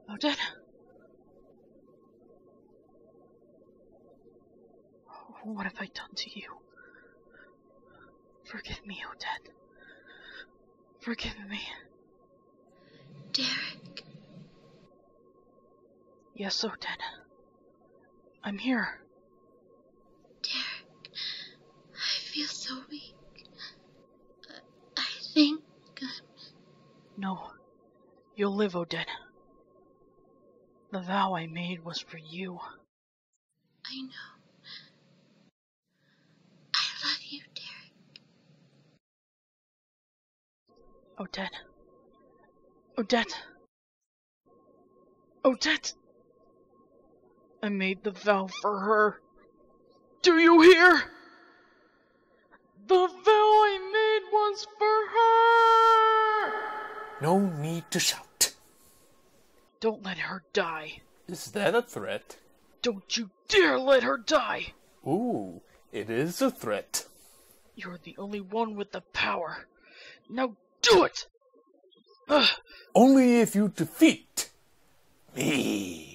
Odette? What have I done to you? Forgive me, Odette. Forgive me. Derek. Yes, Odette. I'm here. Derek, I feel so weak. I think No. You'll live, Odette. The vow I made was for you. I know. I love you, Derek. Odette. Odette. Odette! I made the vow for her. Do you hear? The vow I made was for her! No need to shout. Don't let her die. Is that a threat? Don't you dare let her die! Ooh, it is a threat. You're the only one with the power. Now do it! Ugh. Only if you defeat me.